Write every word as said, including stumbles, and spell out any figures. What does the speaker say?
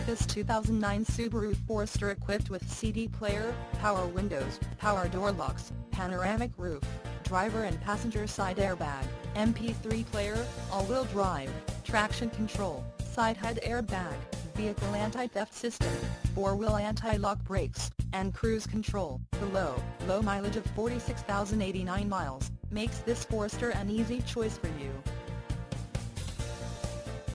like this two thousand nine Subaru Forester equipped with C D player, power windows, power door locks, panoramic roof, driver and passenger side airbag, M P three player, all-wheel drive, traction control, side head airbag, vehicle anti-theft system, four-wheel anti-lock brakes, and cruise control. The low, low mileage of forty-six thousand eighty-nine miles makes this Forester an easy choice for you.